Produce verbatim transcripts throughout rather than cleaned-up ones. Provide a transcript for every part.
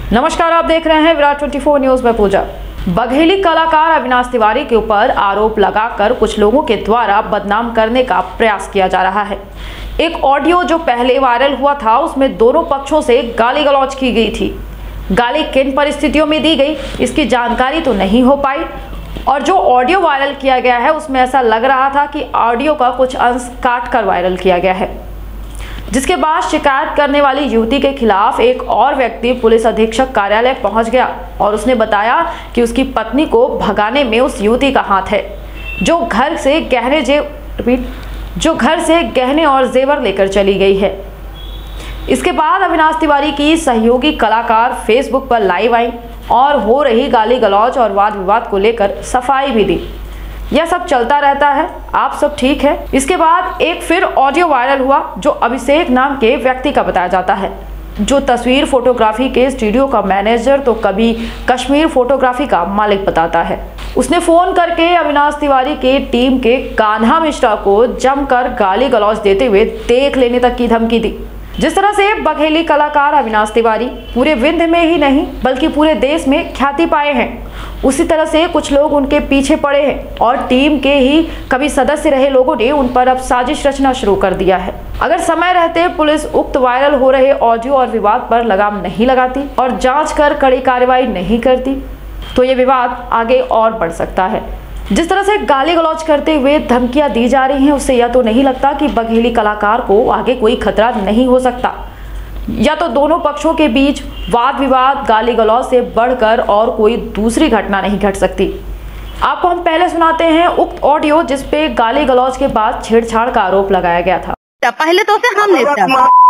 नमस्कार, आप देख रहे हैं विराट चौबीस न्यूज में पूजा। बघेली कलाकार अविनाश तिवारी के ऊपर आरोप लगाकर कुछ लोगों के द्वारा बदनाम करने का प्रयास किया जा रहा है। एक ऑडियो जो पहले वायरल हुआ था उसमें दोनों पक्षों से गाली गलौज की गई थी। गाली किन परिस्थितियों में दी गई इसकी जानकारी तो नहीं हो पाई, और जो ऑडियो वायरल किया गया है उसमें ऐसा लग रहा था कि ऑडियो का कुछ अंश काट कर वायरल किया गया है, जिसके बाद शिकायत करने वाली युवती के खिलाफ एक और व्यक्ति पुलिस अधीक्षक कार्यालय पहुंच गया और उसने बताया कि उसकी पत्नी को भगाने में उस युवती का हाथ है, जो घर से गहने जे जो घर से गहने और जेवर लेकर चली गई है। इसके बाद अविनाश तिवारी की सहयोगी कलाकार फेसबुक पर लाइव आई और हो रही गाली गलौज और वाद विवाद को लेकर सफाई भी दी। यह सब चलता रहता है, आप सब ठीक है। इसके बाद एक फिर ऑडियो वायरल हुआ जो अभिषेक नाम के व्यक्ति का बताया जाता है, जो तस्वीर फोटोग्राफी के स्टूडियो का मैनेजर तो कभी कश्मीर फोटोग्राफी का मालिक बताता है। उसने फोन करके अविनाश तिवारी के टीम के कान्हा मिश्रा को जमकर गाली गलौज देते हुए देख लेने तक की धमकी दी। जिस तरह से बघेली कलाकार अविनाश तिवारी पूरे विंध्य में ही नहीं बल्कि पूरे देश में ख्याति पाए हैं, उसी तरह से कुछ लोग उनके पीछे पड़े हैं और टीम के ही कभी सदस्य रहे लोगों ने उन पर अब साजिश रचना शुरू कर दिया है। अगर समय रहते पुलिस उक्त वायरल हो रहे ऑडियो और विवाद पर लगाम नहीं लगाती और जांच कर कड़ी कार्रवाई नहीं करती तो ये विवाद आगे और बढ़ सकता है। जिस तरह से गाली गलौज करते हुए धमकियां दी जा रही हैं उससे यह तो नहीं लगता कि बघेली कलाकार को आगे कोई खतरा नहीं हो सकता, या तो दोनों पक्षों के बीच वाद विवाद गाली गलौज से बढ़कर और कोई दूसरी घटना नहीं घट सकती। आपको हम पहले सुनाते हैं उक्त ऑडियो जिसपे गाली गलौज के बाद छेड़छाड़ का आरोप लगाया गया था। पहले तो से हम लेते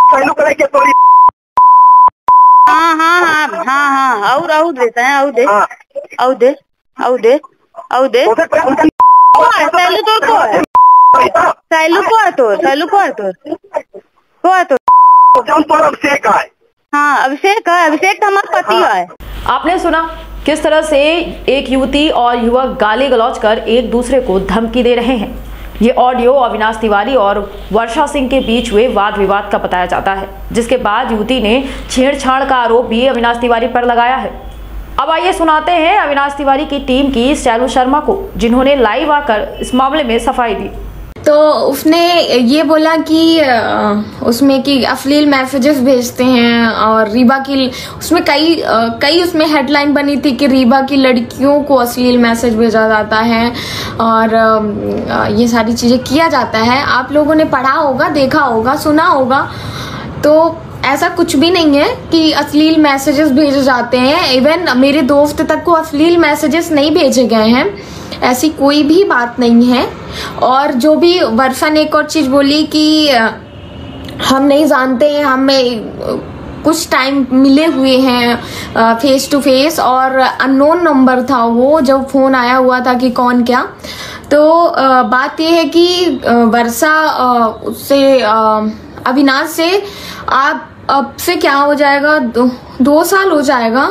हाँ हाँ हाँ हाँ हाँ और और देता है और दे और दे और दे और दे सैलू तो को है सैलू को है तो सैलू को है तो को है तो अभिषेक है। हाँ अभिषेक है, अभिषेक हमारा पति है। आपने सुना किस तरह से एक युवती और युवक गाली गलौज कर एक दूसरे को धमकी दे रहे हैं। ये ऑडियो अविनाश तिवारी और वर्षा सिंह के बीच हुए वाद विवाद का बताया जाता है, जिसके बाद युवती ने छेड़छाड़ का आरोप भी अविनाश तिवारी पर लगाया है। अब आइए सुनाते हैं अविनाश तिवारी की टीम की शैलू शर्मा को, जिन्होंने लाइव आकर इस मामले में सफाई दी। तो उसने ये बोला कि उसमें कि अश्लील मैसेजेस भेजते हैं और रीबा की उसमें कई कई उसमें हेडलाइन बनी थी कि रीबा की लड़कियों को अश्लील मैसेज भेजा जाता है और ये सारी चीजें किया जाता है। आप लोगों ने पढ़ा होगा, देखा होगा, सुना होगा। तो ऐसा कुछ भी नहीं है कि अश्लील मैसेजेस भेजे जाते हैं। इवन मेरे दोस्त तक को अश्लील मैसेजेस नहीं भेजे गए हैं, ऐसी कोई भी बात नहीं है। और जो भी वर्षा ने एक और चीज बोली कि हम नहीं जानते हैं, हमें कुछ टाइम मिले हुए हैं फेस टू फेस और अननोन नंबर था वो जब फोन आया हुआ था कि कौन क्या। तो बात ये है कि वर्षा उससे अविनाश से आप अब से क्या हो जाएगा, दो, दो साल हो जाएगा।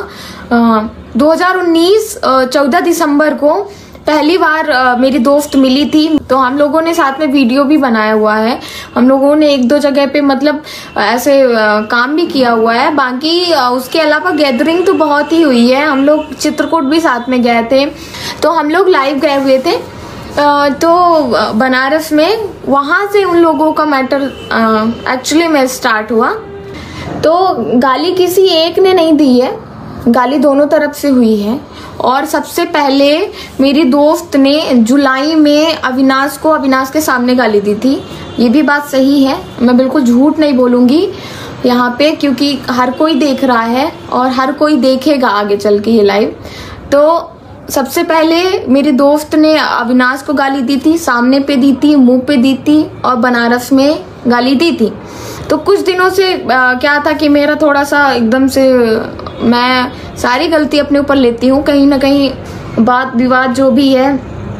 दो हजार उन्नीस चौदह दिसंबर को पहली बार आ, मेरी दोस्त मिली थी, तो हम लोगों ने साथ में वीडियो भी बनाया हुआ है। हम लोगों ने एक दो जगह पे मतलब ऐसे आ, काम भी किया हुआ है। बाकी आ, उसके अलावा गैदरिंग तो बहुत ही हुई है। हम लोग चित्रकूट भी साथ में गए थे, तो हम लोग लाइव गए हुए थे आ, तो बनारस में, वहां से उन लोगों का मैटर एक्चुअली में स्टार्ट हुआ। तो गाली किसी एक ने नहीं दी है, गाली दोनों तरफ से हुई है। और सबसे पहले मेरी दोस्त ने जुलाई में अविनाश को अविनाश के सामने गाली दी थी। ये भी बात सही है, मैं बिल्कुल झूठ नहीं बोलूंगी यहाँ पे, क्योंकि हर कोई देख रहा है और हर कोई देखेगा आगे चल के ये लाइव। तो सबसे पहले मेरी दोस्त ने अविनाश को गाली दी थी, सामने पे दी थी, मुंह पे दी थी और बनारस में गाली दी थी। तो कुछ दिनों से आ, क्या था कि मेरा थोड़ा सा एकदम से मैं सारी गलती अपने ऊपर लेती हूँ, कहीं ना कहीं बात विवाद जो भी है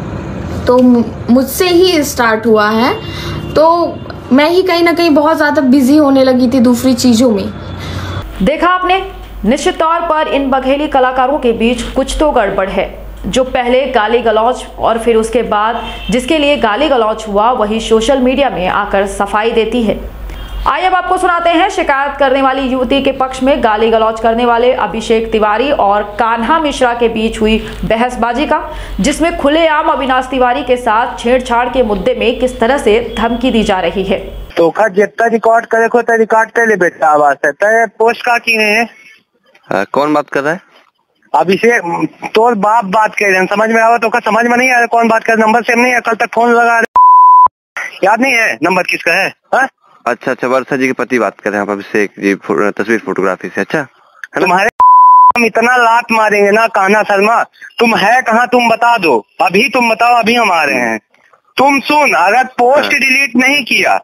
तो मुझसे ही स्टार्ट हुआ है। तो मैं ही कहीं ना कहीं बहुत ज्यादा बिजी होने लगी थी दूसरी चीजों में। देखा आपने, निश्चित तौर पर इन बघेली कलाकारों के बीच कुछ तो गड़बड़ है। जो पहले गाली गलौज और फिर उसके बाद जिसके लिए गाली गलौज हुआ वही सोशल मीडिया में आकर सफाई देती है। आइए अब आपको सुनाते हैं शिकायत करने वाली युवती के पक्ष में गाली गलौज करने वाले अभिषेक तिवारी और कान्हा मिश्रा के बीच हुई बहसबाजी का, जिसमें खुलेआम अविनाश तिवारी के साथ छेड़छाड़ के मुद्दे में किस तरह से धमकी दी जा रही है। तो का जितना रिकॉर्ड करे को तो रिकॉर्ड कर ले बेटा, आवाज है तो पोस्ट का की है। आ, कौन बात कर रहा है? अभिषेक तो बाप बात कर रहे हैं, समझ में आवा तो का समझ में नहीं आया कौन बात कर, नंबर सेम नहीं है, कल तक फोन लगा रहे, याद नहीं है नंबर किसका है? हा? अच्छा अच्छा, वर्षा जी के पति बात कर रहे हैं आप, अभिषेक जी तस्वीर फोटोग्राफी से। अच्छा, तुम्हारे हम इतना लात मारेंगे ना कान्हा शर्मा, तुम है कहाँ तुम बता दो, अभी तुम बताओ, अभी हम आ रहे हैं। तुम सुन, अगर पोस्ट डिलीट नहीं किया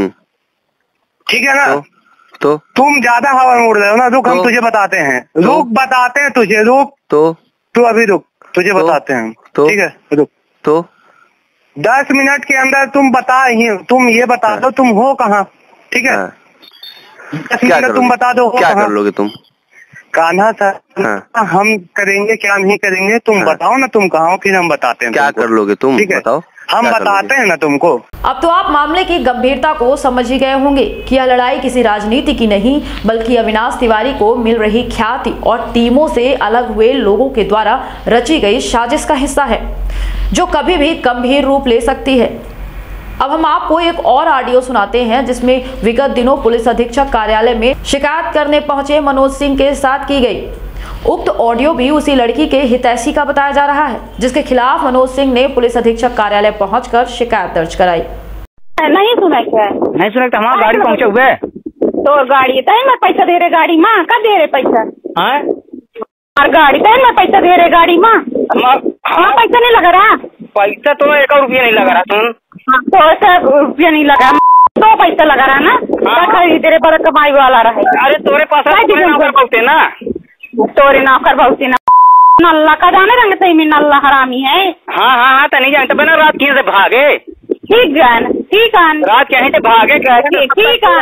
ठीक है ना, तो, तो तुम ज्यादा हवा में उड़ रहे हो ना, रुक तो, हम तुझे बताते हैं, तो, रुक बताते हैं तुझे, रुक तो तू अभी रुक, तुझे तो, बताते हैं तो, ठीक है रुक। तो दस मिनट के अंदर तुम बता ही, तुम ये बता दो तुम हो कहाँ, ठीक है? दस मिनट तुम बता दो क्या कर लोगे तुम? कान्हा सर हाँ। हम करेंगे क्या नहीं करेंगे तुम हाँ। बताओ ना तुम कहाँ हो, फिर हम बताते हैं क्या कर लोगे तुम, ठीक है बताओ, हम बताते हैं ना तुमको। अब तो आप मामले की गंभीरता को समझ ही गए होंगे कि यह लड़ाई किसी राजनीति की नहीं, बल्कि अविनाश तिवारी को मिल रही ख्याति और टीमों से अलग हुए लोगों के द्वारा रची गई साजिश का हिस्सा है, जो कभी भी गंभीर रूप ले सकती है। अब हम आपको एक और ऑडियो सुनाते हैं, जिसमें विगत दिनों पुलिस अधीक्षक कार्यालय में शिकायत करने पहुंचे मनोज सिंह के साथ की गई। उक्त ऑडियो भी उसी लड़की के हितैषी का बताया जा रहा है, जिसके खिलाफ मनोज सिंह ने पुलिस अधीक्षक कार्यालय पहुंचकर शिकायत दर्ज कराई। नहीं सुना क्या? नहीं सुना तो हमारा गाड़ी पहुंचे हुए तो गाड़ी तय मैं पैसा दे रहे गाड़ी माँ का दे रहे पैसा हाँ? और गाड़ी तय मैं पैसा दे रहे गाड़ी माँ हाँ पैसा नहीं लगा रहा, पैसा तो एक और रुपया नहीं लगा रहा, सुन तो ऐसा रुपया नहीं लगा, तो पैसा लगा रहा ना, खरीद तेरे पर कमाई वाला रहे। अरे तोरे पास बहुते ना, तोरे नौकर बहुते ना, नल्ला का जाने रंग सही में नल्ला हरामी है। हाँ हाँ हाँ तो नहीं जानते बना, रात किए से भागे, ठीक है ठीक है, रात कहीं से भागे ठीक है,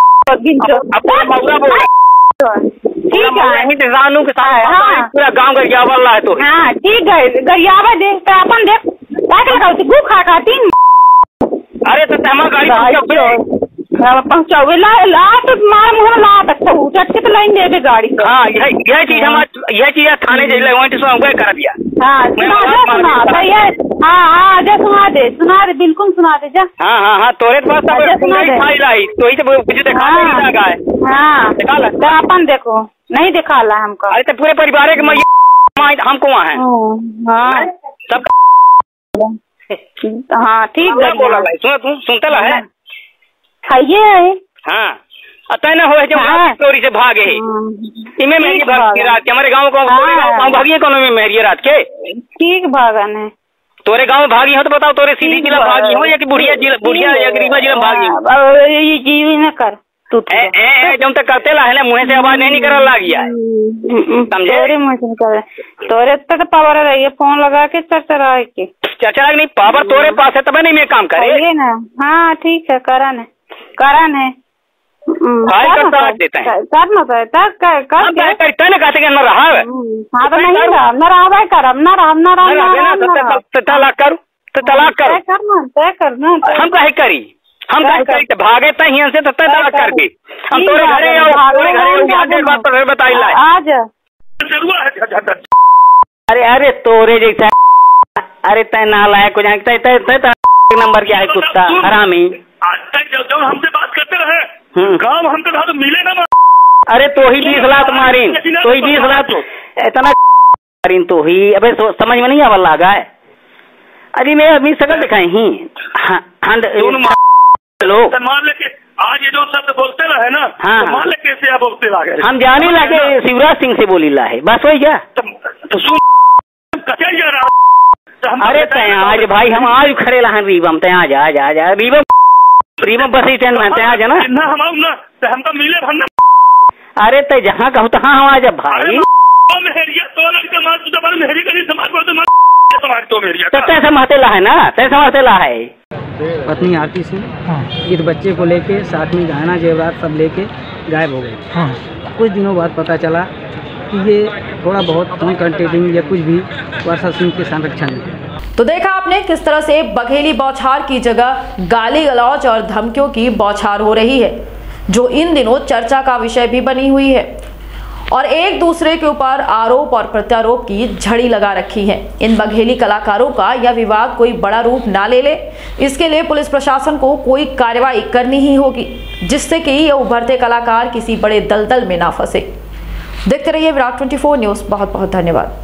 ठीक है रानू के साथ पूरा गाँव गरियावा है तो हाँ ठीक है, गरियावा देख अपन देख गु खा खाती। अरे तो गाड़ी पहुँचाओगे ला ला तो मार मुँह ला सकता हूँ, चटके तो लाइन दे दे गाड़ी। हाँ यह यह चीज हम यह चीज थाने जेल वहीं कर दिया। हाँ सुना दे सुना ये हाँ हाँ जा सुना दे सुना दे बिल्कुल सुना दे जा। हाँ हाँ हाँ तोरे पास फाइल आई तो ही तो कुछ दिखा नहीं लगा है। हाँ दिखा अपन देखो नहीं दिखा ला हमको। अरे तो पूरे परिवार के हमको वहाँ है हाँ सब। हाँ ठीक है बोला भाई सुन तू सुनते ला है खाइए है हाँ अतः न हो चोरी से भागे इमे मेरी रात के हमारे गाँव को भागी कौन में मेरी रात के ठीक भागन है तोरे गाँव भागी हो तो बताओ तोरे सीधी जिला भागी हो या कि बुढ़िया जिला बुढ़िया या गरीबा जिला भागी हो ये जीवी न कर तू जब तक करते ला है ना मुँह से आवाज नहीं निकल लग गया समझे तोरे मुँह से निकल तोरे तो पावर रही है फोन लगा के चर्चा के चर्चा नहीं पावर तोरे पास है तब नहीं मैं काम करे ना। हाँ ठीक है करन है करन है देते हैं करना तो है कर न कहते न रहा है हाँ तो नहीं रहा न रहा करम न रहा न रहा तलाक करो तो तलाक करो करना तय करना हम कहे करी हम कहे करी भागे तही से तो तलाक करके हम तोरे घरे तोरे घरे बात पर बताई ला आज अरे अरे तोरे जैसा अरे तय ना लाया कुछ नंबर क्या है कुत्ता हरामी जब हमसे बात करते रहे गाँव हमसे तो मिले ना। अरे तो ही बीस लाख मारीन तो ही बीस लाख इतना मारीन तो ही अबे समझ में नहीं आवा लगा है। अरे मैं अभी सकल दिखाई ही लोग मान लेके आज ये जो शब्द बोलते रहे ना हाँ तो मान ले कैसे आप बोलते लागे हम जाने लगे शिवराज सिंह से बोली ला है बस वही क्या तो सुन कचल जा रहा। अरे तय आज भाई हम आज खड़े ला रीबम तय आज आज आज रीबम रीबम बस स्टैंड में तय आज ना हम ना तो हमको मिले भरना। अरे तय जहाँ कहूँ तो हाँ हम आज भाई मेहरिया तो लड़के मार तू तो मेहरी करी समाज को तो समाज तो मेहरिया तो तय समाते ला है ना तय समाते ला है। पत्नी आरती सिंह इस बच्चे को लेके साथ में गहना जेवरात सब लेके गायब हो गए। हाँ। कुछ दिनों बाद पता चला कि ये थोड़ा बहुत फोन कंटेक्टिंग या कुछ भी वर्षा सिंह के संरक्षण में। तो देखा आपने किस तरह से बघेली बौछार की जगह गाली गलौज और धमकियों की बौछार हो रही है। जो इन दिनों चर्चा का विषय भी बनी हुई है और एक दूसरे के ऊपर आरोप और प्रत्यारोप की झड़ी लगा रखी है। इन बघेली कलाकारों का यह विवाद कोई बड़ा रूप ना ले ले, इसके लिए पुलिस प्रशासन को कोई कार्रवाई करनी ही होगी, जिससे कि ये उभरते कलाकार किसी बड़े दलदल में ना फंसे। देखते रहिए विराट चौबीस न्यूज़। बहुत बहुत धन्यवाद।